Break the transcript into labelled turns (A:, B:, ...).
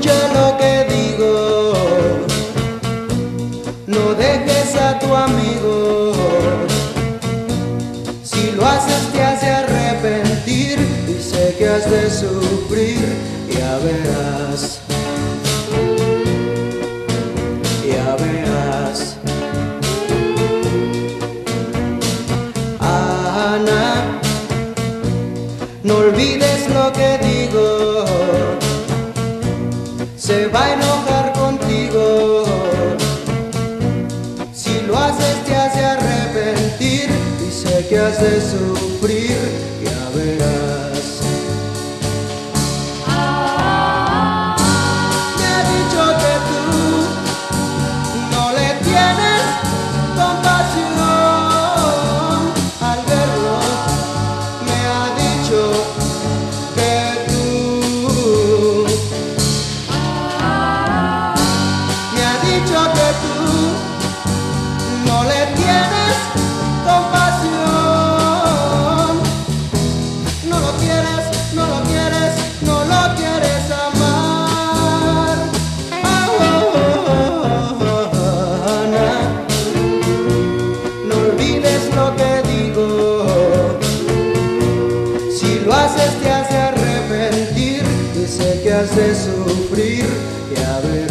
A: escucha lo que digo, no dejes a tu amigo. Si lo haces te hace arrepentir y sé que has de sufrir, ya verás, ya verás. Ana, no olvides lo que digo, se va a enojar contigo. Si lo haces te hace arrepentir y sé que has de sufrir, ya verás. Me ha dicho que tú no le tienes compasión al verlo. Me ha dicho que tú no le tienes compasión, no lo quieres, no lo quieres, no lo quieres amar. Ana, no olvides lo que digo, si lo haces te hace arrepentir y sé que has de sufrir, ya verás.